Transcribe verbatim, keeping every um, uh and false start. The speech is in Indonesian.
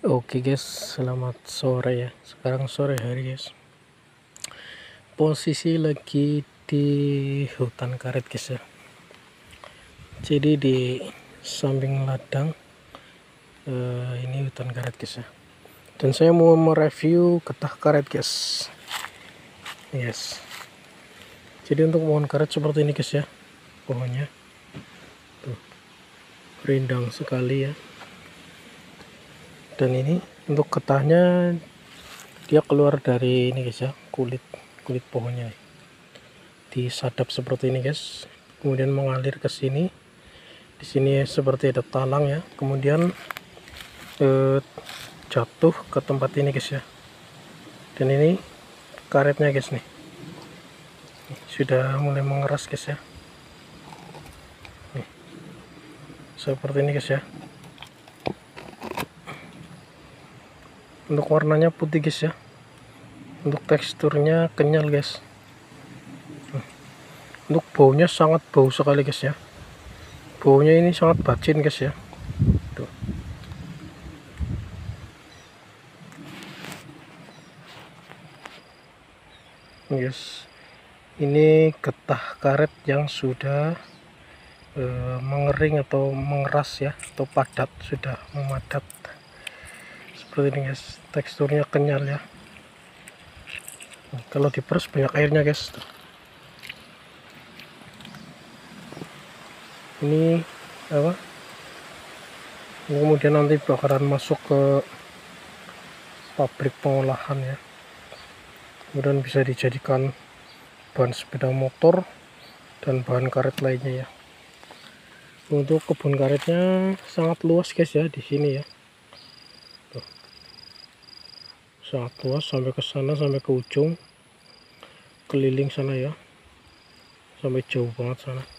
Oke guys, selamat sore ya. Sekarang sore hari guys. Posisi lagi di hutan karet guys ya. Jadi di samping ladang eh, ini hutan karet guys ya. Dan saya mau mereview getah karet guys. Yes. Jadi untuk pohon karet seperti ini guys ya. Pohonnya tuh rindang sekali ya. Dan ini untuk getahnya dia keluar dari ini guys ya, kulit kulit pohonnya disadap seperti ini guys, kemudian mengalir ke sini. Di sini seperti ada talang ya, kemudian eh, jatuh ke tempat ini guys ya. Dan ini karetnya guys nih, nih sudah mulai mengeras guys ya, nih, seperti ini guys ya. Untuk warnanya putih guys ya, untuk teksturnya kenyal guys. Untuk baunya sangat bau sekali guys ya, baunya ini sangat bacin guys ya. Tuh. Guys, ini getah karet yang sudah e, mengering atau mengeras ya, atau padat, sudah memadat seperti ini guys. Teksturnya kenyal ya. Nah, kalau diperes banyak airnya guys. Tuh. Ini apa, ini kemudian nanti bakalan masuk ke pabrik pengolahan ya, kemudian bisa dijadikan bahan sepeda motor dan bahan karet lainnya ya. Untuk kebun karetnya sangat luas guys ya di sini ya. Tuh. Sangat luas sampai ke sana, sampai ke ujung keliling sana ya, sampai jauh banget sana.